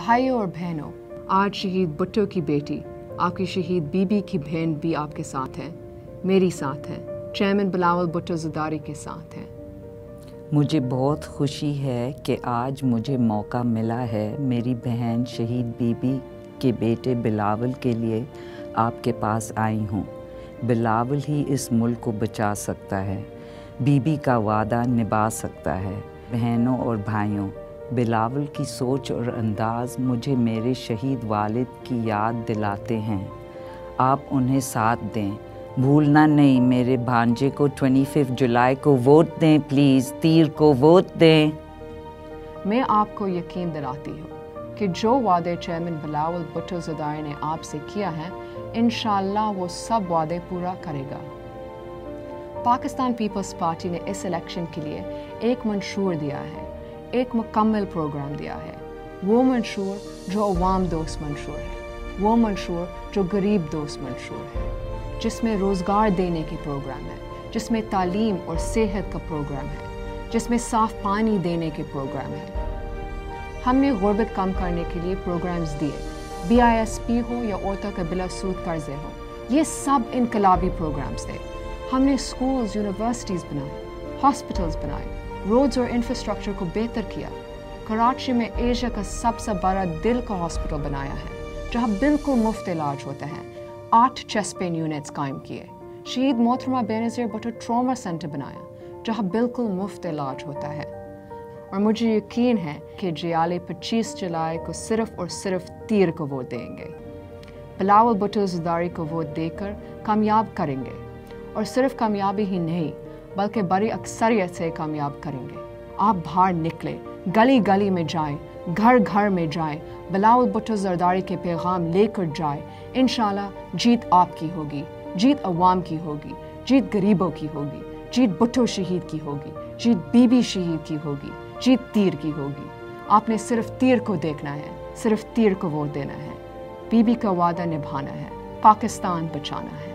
بھائیوں اور بہنوں، آج شہید بھٹو کی بیٹی، آپ کی شہید بیوی کی بہن بھی آپ کے ساتھ ہیں، میری ساتھ ہیں، چیئرمین بلاول بھٹو زرداری کے ساتھ ہیں۔ مجھے بہت خوشی ہے کہ آج مجھے موقع ملا ہے میری بہن شہید بیوی کے بیٹے بلاول کے لیے آپ کے پاس آئی ہوں۔ بلاول ہی اس ملک کو بچا سکتا ہے، بیوی کا وعدہ نبھا سکتا ہے۔ بہنوں اور بھائیوں، بلاول کی سوچ اور انداز مجھے میرے شہید والد کی یاد دلاتے ہیں۔ آپ انہیں ساتھ دیں، بھولنا نہیں میرے بھانجے کو 25 جولائی کو ووٹ دیں، پلیز تیر کو ووٹ دیں۔ میں آپ کو یقین دلاتی ہوں کہ جو وعدے چیئرمین بلاول بھٹو زرداری نے آپ سے کیا ہے، انشاءاللہ وہ سب وعدے پورا کرے گا۔ پاکستان پیپلز پارٹی نے اس الیکشن کے لیے ایک منشور دیا ہے، ایک مکمل پروگرام دیا ہے۔ وہ منشور جو عوام دوست منشور ہے، وہ منشور جو غریب دوست منشور ہے، جس میں روزگار دینے کے پروگرام ہے، جس میں تعلیم اور صحت کا پروگرام ہے، جس میں صاف پانی دینے کے پروگرام ہے۔ ہم نے غربت کم کرنے کے لیے پروگرامز دیے، BISP ہو یا عورتوں کے بلا سود قرضے ہو، یہ سب انقلابی پروگرامز تھے۔ ہم نے اسکولز، یونیورسٹیز بنائے، ہاسپٹلز بنائے، روڈز اور انفراسٹرکچر کو بہتر کیا۔ کراچی میں ایشیا کا سب سے بڑا دل کا ہاسپٹل بنایا ہے، جہاں بالکل مفت علاج ہوتا ہے۔ 8 چیسٹ پین یونٹس قائم کیے۔ شہید محترمہ بینظیر بھٹو ٹراما سینٹر بنایا، جہاں بالکل مفت علاج ہوتا ہے۔ اور مجھے یقین ہے کہ جیالے 25 جولائی کو صرف اور صرف تیر کو ووٹ دیں گے۔ بلاول بھٹو زرداری کو ووٹ دے کر کامیاب کریں گے، اور صرف کامیابی ہی نہیں بلکہ بڑی اکثریت سے کامیاب کریں گے۔ آپ باہر نکلیں، گلی گلی میں جائیں، گھر گھر میں جائیں، بلاول بھٹو زرداری کے پیغام لے کر جائیں۔ انشاءاللہ جیت آپ کی ہوگی، جیت عوام کی ہوگی، جیت غریبوں کی ہوگی، جیت بھٹو شہید کی ہوگی، جیت بیوی شہید کی ہوگی، جیت تیر کی ہوگی۔ آپ نے صرف تیر کو دیکھنا ہے، صرف تیر کو ووٹ دینا ہے، بیوی کا وعدہ نبھانا ہے، پاکستان بچانا ہے۔